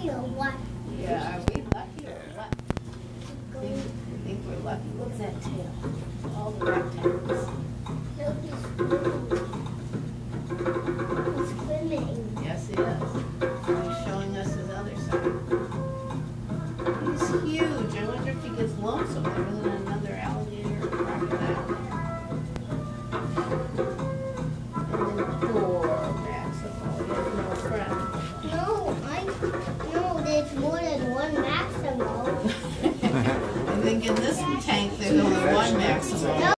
lucky or what? Yeah, are we lucky or what? I think we're lucky. Look at that tail. All the rectangles. Look, he's swimming. Yes, he is. He's showing us his other side. He's huge. I wonder if he gets lonesome. There isn't another alligator